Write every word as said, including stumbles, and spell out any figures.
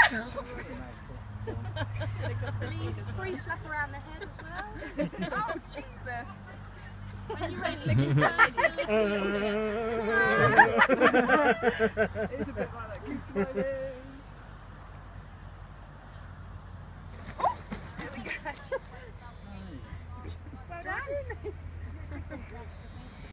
Free slap around the head as well. Oh, Jesus! When you're ready, just turn it to the left a little bit. It's a bit like that. Keep smiling.